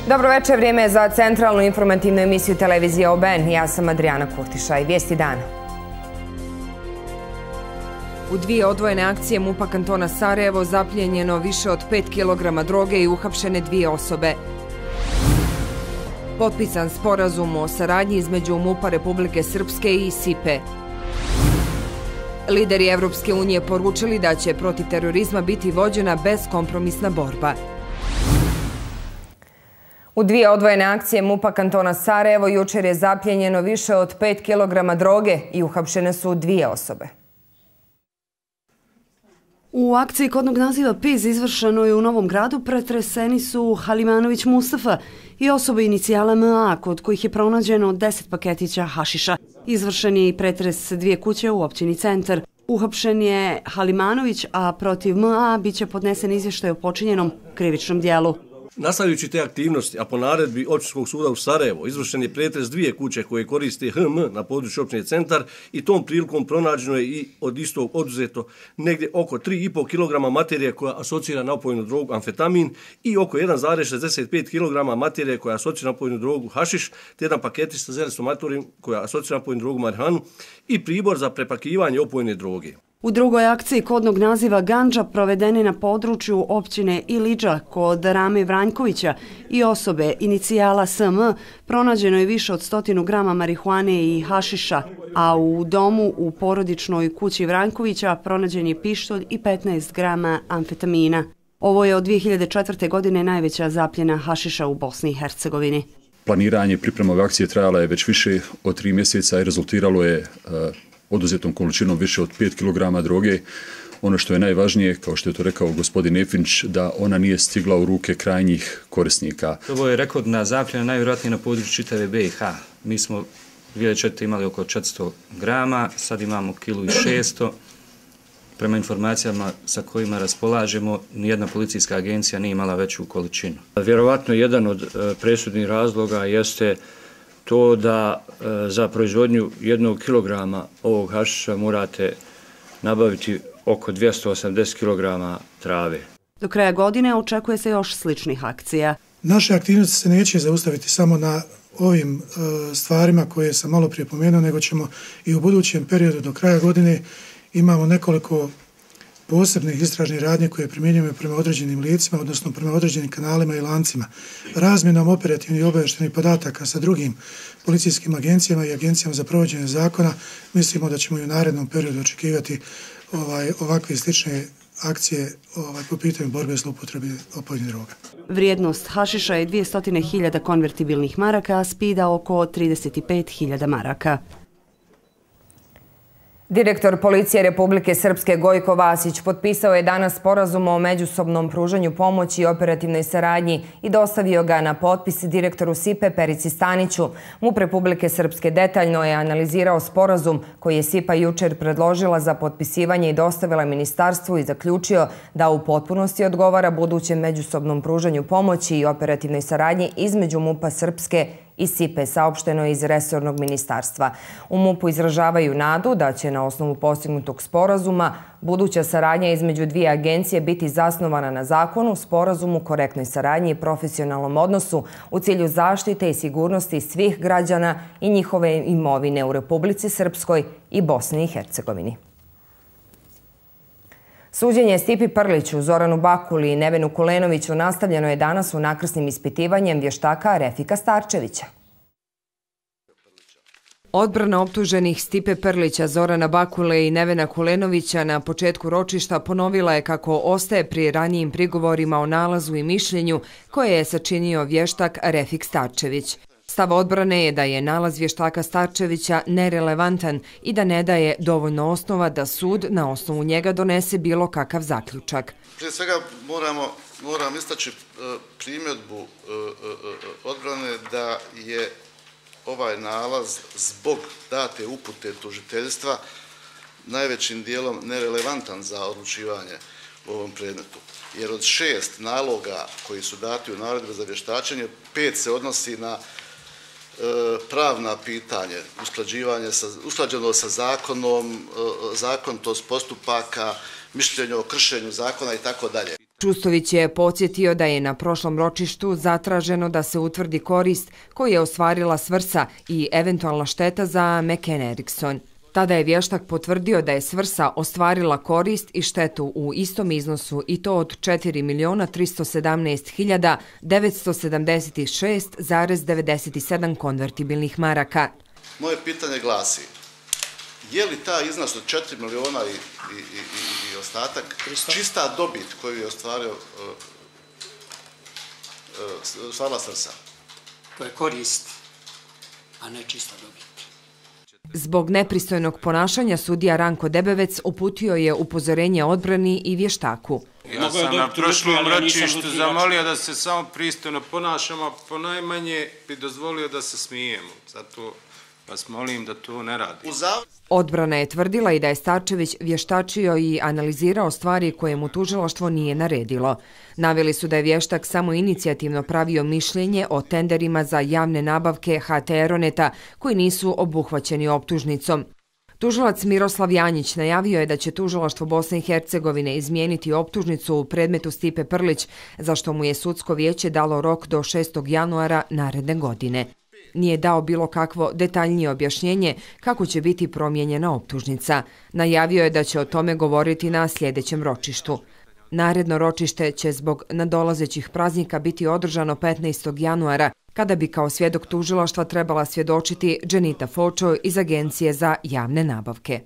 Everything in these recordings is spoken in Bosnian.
Dobro večer, vrijeme je za centralnu informativnu emisiju televizije OBN. Ja sam Adriana Kurtiša i vijesti dana. U dvije odvojene akcije MUP-a kantona Sarajevo zapljenjeno više od 5 kg droge i uhapšene 2 osobe. Potpisan sporazum o saradnji između MUP-a Republike Srpske i SIPE. Lideri Evropske unije poručili da će protiv terorizma biti vođena beskompromisna borba. U dvije odvojene akcije MUP-a kantona Sarajevo jučer je zapljenjeno više od 5 kg droge i uhapšene su 2 osobe. U akciji kodnog naziva PIZ izvršeno je u Novom Gradu pretreseni su Halimanović Mustafa i osobe inicijala MA, kod kojih je pronađeno 10 paketića hašiša. Izvršen je i pretres 2 kuće u općini Centar. Uhapšen je Halimanović, a protiv MA biće podnesen izvještaj o počinjenom krivičnom dijelu. Nastavljajući te aktivnosti, a po naredbi Općinskog suda u Sarajevo, izvršen je pretres 2 kuće koje koriste HM na području općine Centar i tom prilikom pronađeno je i od istog oduzeto negdje oko 3,5 kg materije koja asocira na opojnu drogu amfetamin i oko 1,65 kg materije koja asocira na opojnu drogu hašiš, te jedan paketić sa zerestomatorijom koja asocira na opojnu drogu marihuanu i pribor za prepakivanje opojne droge. U drugoj akciji kodnog naziva Gandža provedene na području općine Iliđa kod Rame Vranjkovića i osobe inicijala SM pronađeno je više od 100 grama marihuane i hašiša, a u domu u porodičnoj kući Vranjkovića pronađen je pištolj i 15 grama amfetamina. Ovo je od 2004. godine najveća zapljena hašiša u Bosni i Hercegovini. Planiranje priprema ove akcije trajala je već više od 3 mjeseca i rezultiralo je oduzetom količinom više od 5 kg droge. Ono što je najvažnije, kao što je to rekao gospodin Efinić, da ona nije stigla u ruke krajnjih korisnika. Ovo je rekordna zapljena najvjerojatnije na području čitave BiH. Mi smo 2004. imali oko 400 grama, sad imamo 1,6 kg. Prema informacijama sa kojima raspolažemo, nijedna policijska agencija nije imala veću količinu. Vjerovatno jedan od presudnih razloga jeste to da za proizvodnju 1 kilograma ovog hašiša morate nabaviti oko 280 kg trave. Do kraja godine očekuje se još sličnih akcija. Naše aktivnosti se neće zaustaviti samo na ovim stvarima koje sam malo prije pomenuo, nego ćemo i u budućem periodu do kraja godine imamo nekoliko posebnih istražnih radnje koje primjenjujemo prema određenim licima, odnosno prema određenim kanalima i lancima. Razmjenom operativnih i obavještajnih podataka sa drugim policijskim agencijama i agencijama za provođenje zakona mislimo da ćemo i u narednom periodu očekivati ovakve slične akcije po pitanju borbe s upotrebi opojnih droga. Vrijednost hašiša je 200.000 konvertibilnih maraka, a spida oko 35.000 maraka. Direktor Policije Republike Srpske Gojko Vasić potpisao je danas sporazum o međusobnom pružanju pomoći i operativnoj saradnji i dostavio ga na potpis direktoru SIPE Perici Staniću. MUP Republike Srpske detaljno je analizirao sporazum koji je SIPA jučer predložila za potpisivanje i dostavila ministarstvu i zaključio da u potpunosti odgovara budućem međusobnom pružanju pomoći i operativnoj saradnji između MUP-a Srpske i SIPE, saopšteno iz resornog ministarstva. U MUP-u izražavaju nadu da će na osnovu postignutog sporazuma buduća saradnja između dvije agencije biti zasnovana na zakonu, sporazumu, korektnoj saradnji i profesionalnom odnosu u cilju zaštite i sigurnosti svih građana i njihove imovine u Republici Srpskoj i Bosni i Hercegovini. Suđenje Stipi Prliću, Zoranu Bakuli i Nevenu Kulenoviću nastavljeno je danas unakrsnim ispitivanjem vještaka Refika Starčevića. Odbrana optuženih Stipe Prlića, Zorana Bakule i Nevena Kulenovića na početku ročišta ponovila je kako ostaje pri ranijim prigovorima o nalazu i mišljenju koje je sačinio vještak Refik Starčević. Stav odbrane je da je nalaz vještaka Starčevića nerelevantan i da ne daje dovoljno osnova da sud na osnovu njega donese bilo kakav zaključak. Prije svega moram istaći primjedbu odbrane da je ovaj nalaz zbog date upute tužiteljstva najvećim dijelom nerelevantan za odlučivanje u ovom predmetu. Jer od 6 naloga koji su dati u naredbi za vještačenje, 5 se odnosi na pravna pitanje, usklađenost sa zakonom, zakonitost postupaka, mišljenje o kršenju zakona i tako dalje. Čustović je podsjetio da je na prošlom ročištu zatraženo da se utvrdi korist koju je ostvarila Svrsa i eventualna šteta za McCann Erickson. Tada je vještak potvrdio da je Svrsa ostvarila korist i štetu u istom iznosu i to od 4.317.976,97 konvertibilnih maraka. Moje pitanje glasi, je li taj iznos od 4 miliona i ostatak čista dobit koju je ostvarila Svrsa? To je korist, a ne čista dobit. Zbog nepristojnog ponašanja sudija Ranko Debevec uputio je upozorenje odbrani i vještaku. Ja sam na prošlom ročištu zamolio da se samo pristojno ponašamo, ponajmanje bi dozvolio da se smijemo. Zato vas molim da to ne radi. Odbrana je tvrdila i da je Starčević vještačio i analizirao stvari koje mu tužilaštvo nije naredilo. Naveli su da je vještak samo inicijativno pravio mišljenje o tenderima za javne nabavke HT Aeroneta koji nisu obuhvaćeni optužnicom. Tužilac Miroslav Janjić najavio je da će tužilaštvo Bosne i Hercegovine izmijeniti optužnicu u predmetu Stipe Prlić, za što mu je sudsko vijeće dalo rok do 6. januara naredne godine. Nije dao bilo kakvo detaljnije objašnjenje kako će biti promijenjena optužnica. Najavio je da će o tome govoriti na sljedećem ročištu. Naredno ročište će zbog nadolazećih praznika biti održano 15. januara, kada bi kao svjedok tužilaštva trebala svjedočiti Dženita Fočo iz Agencije za javne nabavke.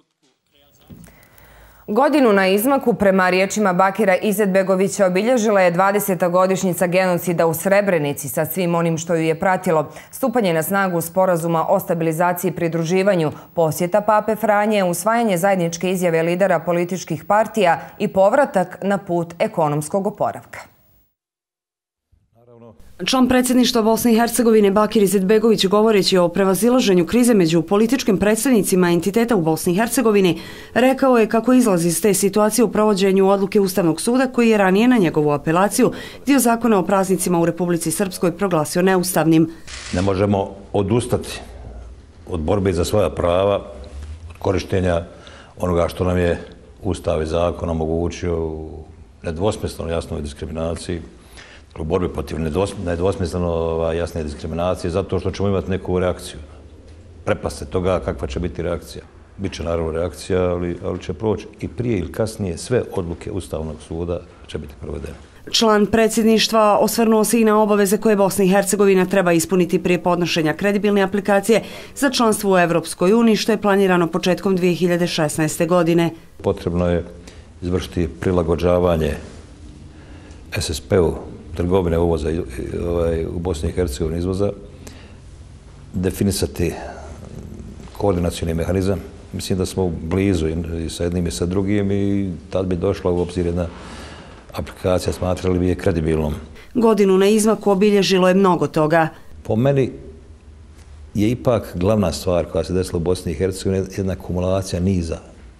Godinu na izmaku, prema riječima Bakira Izetbegovića, obilježila je 20. godišnjica genocida u Srebrenici sa svim onim što ju je pratilo. Stupanje na snagu sporazuma o stabilizaciji i pridruživanju, posjeta Pape Franje, usvajanje zajedničke izjave lidera političkih partija i povratak na put ekonomskog oporavka. Član predsjedništva Bosne i Hercegovine Bakir Izetbegović, govoreći o prevazilaženju krize među političkim predstavnicima entiteta u Bosni i Hercegovini, rekao je kako izlazi iz te situacije u provođenju odluke Ustavnog suda koji je ranije na njegovu apelaciju dio zakona o praznicima u Republici Srpskoj proglasio neustavnim. Ne možemo odustati od borbe za svoja prava, od korištenja onoga što nam je Ustav i zakon omogućio u nedvosmisleno jasnoj diskriminaciji, u borbi protiv nedvosmisleno jasne diskriminacije, zato što ćemo imati neku reakciju. Prepaste toga kakva će biti reakcija. Biće naravno reakcija, ali će proći i prije ili kasnije sve odluke Ustavnog suda će biti provedene. Član predsjedništva osvrnuo se i na obaveze koje Bosna i Hercegovina treba ispuniti prije podnošenja kredibilne aplikacije za članstvo u Evropskoj uniji, što je planirano početkom 2016. godine. Potrebno je izvršiti prilagođavanje SSP-u trgovine uvoza u Bosni i Hercegovini izvoza, definisati koordinacijni mehanizam. Mislim da smo blizu i sa jednim i sa drugim i tad bi došla u obzir jedna aplikacija, smatrali bi je kredibilnom. Godinu na izmaku obilježilo je mnogo toga. Po meni je ipak glavna stvar koja se desila u Bosni i Hercegovini jedna akumulacija niza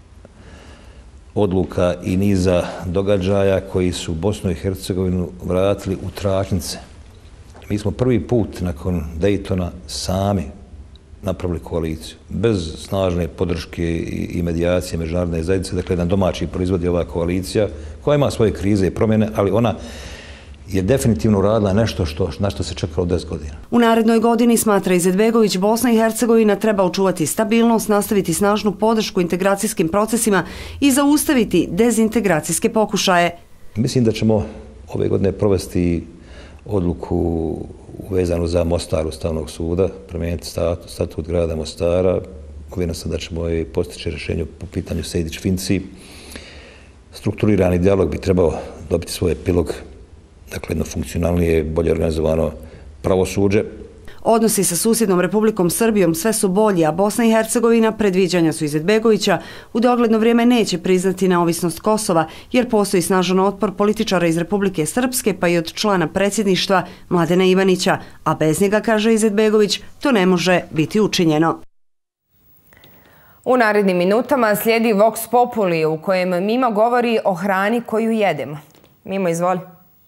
odluka i niza događaja koji su Bosnu i Hercegovinu vratili u tračnice. Mi smo prvi put nakon Daytona sami napravili koaliciju, bez snažne podrške i medijacije međunarodne zajednice. Dakle, jedan domaći proizvod je ova koalicija koja ima svoje krize i promjene, ali ona je definitivno uradila nešto na što se čekalo 10 godina. U narednoj godini, smatra Izetbegović, Bosna i Hercegovina treba očuvati stabilnost, nastaviti snažnu podršku integracijskim procesima i zaustaviti dezintegracijske pokušaje. Mislim da ćemo ove godine provesti odluku vezanu za Mostar Ustavnog suda, promijeniti statut grada Mostara. Uvjeren sam da ćemo i postići rješenje po pitanju Sejdić-Finci. Strukturirani dijalog bi trebao dobiti svoj epilog, dakle jedno funkcionalnije, bolje organizovano pravosuđe. Odnosi sa susjednom Republikom Srbijom sve su bolji, a Bosna i Hercegovina, predviđanja su Izetbegovića, u dogledno vrijeme neće priznati neovisnost Kosova, jer postoji snažan otpor političara iz Republike Srpske, pa i od člana predsjedništva Mladena Ivanića, a bez njega, kaže Izetbegović, to ne može biti učinjeno. U narednim minutama slijedi Vox Populi, u kojem Mima govori o hrani koju jedemo. Mimo, izvoli.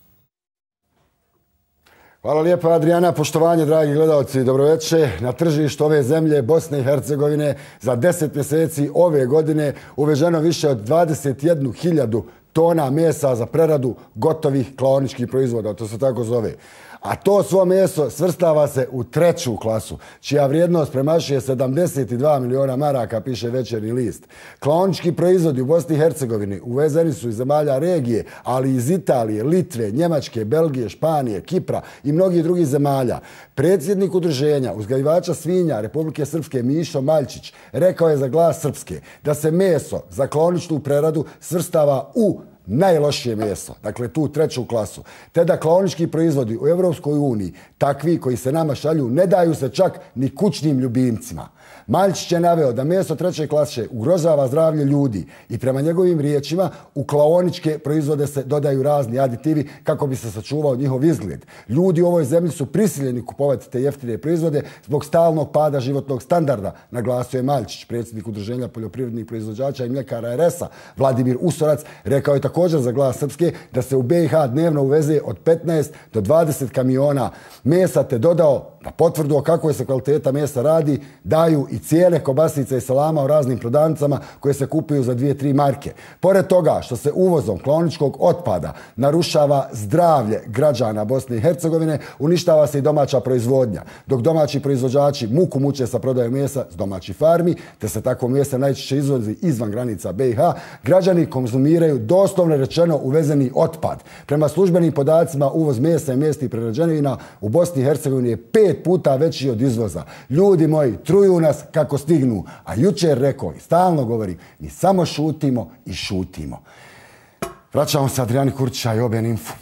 Hvala lijepo, Adriana. Poštovanje, dragi gledalci, dobroveče. Na tržištu ove zemlje, Bosne i Hercegovine, za 10 mjeseci ove godine uveženo više od 21.000 tona mesa za preradu gotovih klaoničkih proizvoda, to se tako zove. A to svo meso svrstava se u 3. klasu, čija vrijednost premašuje 72 miliona maraka, piše Večernji list. Klaonički proizvodi u Bosni i Hercegovini uvezeni su iz zemalja regije, ali iz Italije, Litve, Njemačke, Belgije, Španije, Kipra i mnogih drugih zemalja. Predsjednik udruženja uzgajivača svinja Republike Srpske Mišo Maljčić rekao je za Glas Srpske da se meso za klaoničnu preradu svrstava u najlošije meso, dakle tu 3. klasu, te da klaonički proizvodi u Evropskoj uniji, takvi koji se nama šalju, ne daju se čak ni kućnim ljubimcima. Maljčić je naveo da meso 3. klase ugrožava zdravlje ljudi i prema njegovim riječima u klaoničke proizvode se dodaju razni aditivi kako bi se sačuvao njihov izgled. Ljudi u ovoj zemlji su prisiljeni kupovati te jeftine proizvode zbog stalnog pada životnog standarda, naglasio je Maljčić. Predsjednik Udruženja poljoprivrednih proizvođača i mljekara RS-a Vladimir Usorac rekao je također za Glas Srpske da se u BiH dnevno uveze od 15 do 20 kamiona mesa, te dodao da potvrdu o kakvoj se kvaliteta mesa radi daju i cijene kobasica i salama u raznim prodavnicama koje se kupuju za 2-3 marke. Pored toga što se uvozom klaoničkog otpada narušava zdravlje građana Bosne i Hercegovine, uništava se i domaća proizvodnja. Dok domaći proizvođači muku muče sa prodajom mesa s domaćih farmi, te se takvo mesa najčešće izvozi izvan granica BiH, građani konzumiraju doslovno rečeno uvezeni otpad. Prema službenim podacima uvoz mesa i mesnih prerađevina u Bosni i Hercegovini je 5 puta veći od izvoza. Ljudi moji, truju nas kako stignu, a jučer rekao i stalno govorim, mi samo šutimo i šutimo. Vraćamo se Adrijani Kurčića i OBN Info.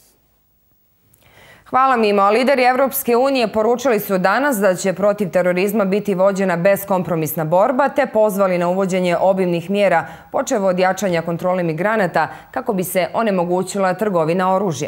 Hvala Mimo. Lideri Evropske unije poručili su danas da će protiv terorizma biti vođena beskompromisna borba, te pozvali na uvođenje obimnih mjera, počev od jačanja kontrole migranata, kako bi se onemogućila trgovina oružjem.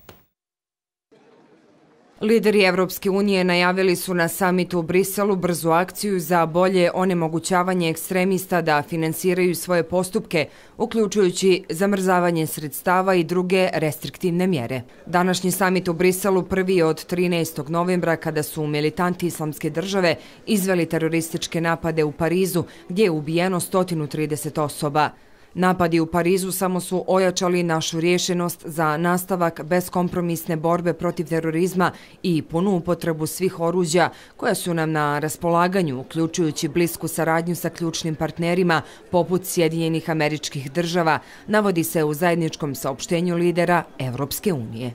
Lideri Evropske unije najavili su na samitu u Briselu brzu akciju za bolje onemogućavanje ekstremista da finansiraju svoje postupke, uključujući zamrzavanje sredstava i druge restriktivne mjere. Današnji samit u Briselu prvi je od 13. novembra kada su militanti Islamske države izveli terorističke napade u Parizu, gdje je ubijeno 130 osoba. Napadi u Parizu samo su ojačali našu rješenost za nastavak beskompromisne borbe protiv terorizma i punu upotrebu svih oruđa koja su nam na raspolaganju, uključujući blisku saradnju sa ključnim partnerima poput Sjedinjenih Američkih Država, navodi se u zajedničkom saopštenju lidera Evropske unije.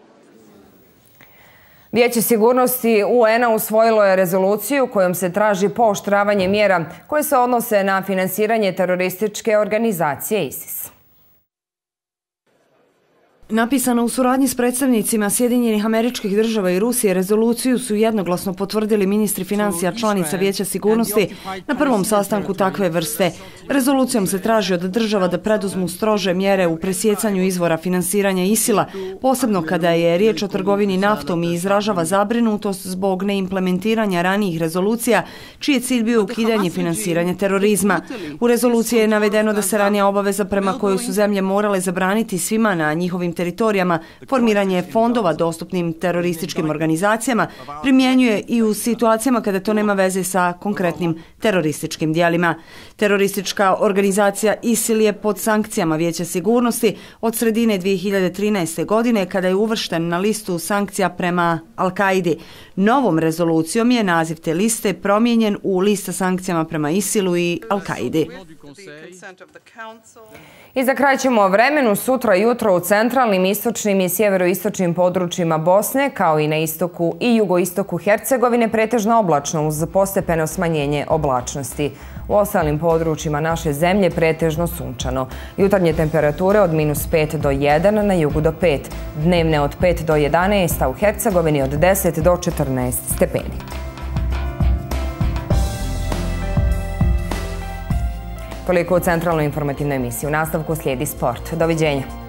Vijeće sigurnosti UN-a usvojilo je rezoluciju kojom se traži pooštravanje mjera koje se odnose na finansiranje terorističke organizacije ISIS. Napisano u suradnji s predstavnicima Sjedinjenih Američkih Država i Rusije, rezoluciju su jednoglasno potvrdili ministri financija članica Vijeća sigurnosti na prvom sastanku takve vrste. Rezolucijom se traži od država da preduzmu strože mjere u presjecanju izvora finansiranja ISIL-a, posebno kada je riječ o trgovini naftom, i izražava zabrinutost zbog neimplementiranja ranijih rezolucija, čiji je cilj bio ukidanje finansiranja terorizma. U rezoluciji je navedeno da se ranija obaveza prema kojoj su zemlje morale zabraniti svima na njihovim teritorijama formiranje fondova dostupnim terorističkim organizacijama primjenjuje i u situacijama kada to nema veze sa konkretnim terorističkim dijelima. Teroristička organizacija ISIL je pod sankcijama Vijeća sigurnosti od sredine 2013. godine kada je uvršten na listu sankcija prema Al-Kaidi. Novom rezolucijom je naziv te liste promijenjen u lista sankcijama prema ISIL-u i Al-Kaidi. I za kraj ćemo o vremenu. Sutra jutro u centralnim, istočnim i sjeveroistočnim područjima Bosne, kao i na istoku i jugoistoku Hercegovine, pretežno oblačno uz postepeno smanjenje oblačnosti. U ostalim područjima naše zemlje pretežno sunčano. Jutarnje temperature od -5 do 1, na jugu do 5. Dnevne od 5 do 11, a u Hercegovini od 10 do 14 stepeni. Toliko u centralnoj informativnoj emisiji. U nastavku slijedi sport. Doviđenja.